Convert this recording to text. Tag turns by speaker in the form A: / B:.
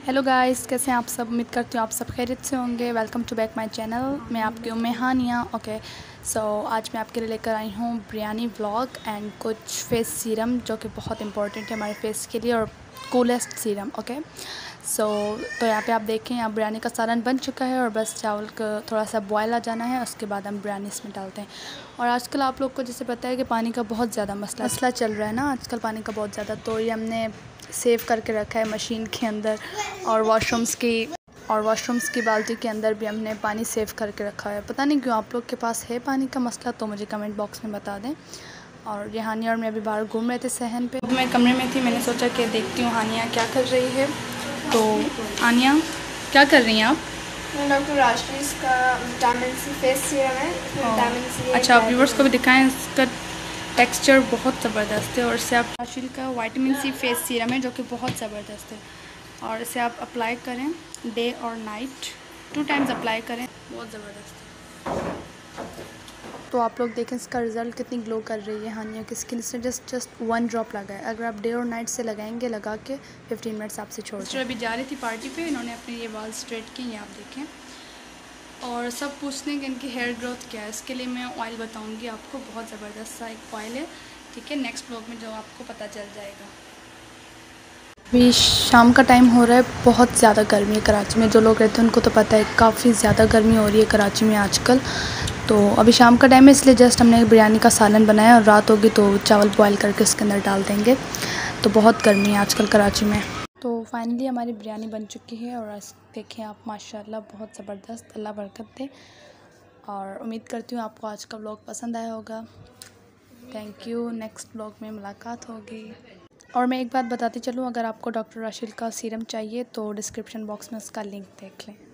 A: Hello guys, कैसे हैं आप सब। उम्मीद करती हूँ आप सब खैरियत से होंगे। Welcome to back my channel. मैं आपकी हानिया। ओके, सो आज मैं आपके लिए लेकर आई हूँ बिरयानी व्लॉग एंड कुछ फेस सीरम जो कि बहुत इंपॉर्टेंट है हमारे फेस के लिए और कूलेस्ट सीरम। ओके, सो तो यहाँ पे आप देखें, यहाँ बिरयानी का सालन बन चुका है और बस चावल का थोड़ा सा बॉयल आ जाना है, उसके बाद हम बिरयानी इसमें डालते हैं। और आजकल आप लोग को जैसे पता है कि पानी का बहुत ज़्यादा मसला चल रहा है ना आजकल, पानी का बहुत ज़्यादा। तो ये हमने सेव करके रखा है मशीन के अंदर, और वॉशरूम्स की बाल्टी के अंदर भी हमने पानी सेव करके रखा है। पता नहीं क्यों आप लोग के पास है पानी का मसला, तो मुझे कमेंट बॉक्स में बता दें। और ये हानिया और मैं अभी बाहर घूम रहे थे सहन पे। मैं कमरे में थी, मैंने सोचा कि देखती हूँ हानिया क्या कर रही है। तो हानिया, क्या कर रही हैं आप?
B: डॉक्टर राशिद का विटामिन सी फेस सीरम है। विटामिन सी
A: अच्छा, आप व्यूवर्स को भी दिखाएं, इसका टेक्सचर बहुत ज़बरदस्त है। और इससे आप राशिद का विटामिन सी फेस सीरम है जो कि बहुत ज़बरदस्त है। और इसे आप अप्लाई करें डे और नाइट, 2 टाइम्स अप्लाई करें, बहुत ज़बरदस्त है। तो आप लोग देखें इसका रिज़ल्ट कितनी ग्लो कर रही है हानिया की स्किन से। जस्ट 1 ड्रॉप लगाए, अगर आप डे और नाइट से लगाएंगे, लगा के 15 मिनट्स आपसे छोड़ दें। अभी जा रही थी पार्टी पे, इन्होंने अपने ये बाल स्ट्रेट किए, ये आप देखें। और सब पूछते हैं कि इनकी हेयर ग्रोथ क्या है। इसके लिए मैं ऑयल बताऊंगी आपको, बहुत ज़बरदस्त सा एक ऑयल है, ठीक है। नेक्स्ट ब्लॉग में जो आपको पता चल जाएगा। अभी शाम का टाइम हो रहा है, बहुत ज़्यादा गर्मी है कराची में। जो लोग रहते हैं उनको तो पता है काफ़ी ज़्यादा गर्मी हो रही है कराची में आजकल। तो अभी शाम का टाइम है, इसलिए जस्ट हमने बिरयानी का सालन बनाया, और रात होगी तो चावल बॉयल करके उसके अंदर डाल देंगे। तो बहुत गर्मी है आजकल कराची में। तो फाइनली हमारी बिरयानी बन चुकी है, और देखें आप, माशाल्लाह बहुत ज़बरदस्त, अल्लाह बरकत दे। और उम्मीद करती हूँ आपको आज का व्लॉग पसंद आया होगा। थैंक यू, नेक्स्ट व्लॉग में मुलाकात होगी। और मैं एक बात बताती चलूँ, अगर आपको डॉक्टर राशिद का सीरम चाहिए तो डिस्क्रिप्शन बॉक्स में उसका लिंक देख लें।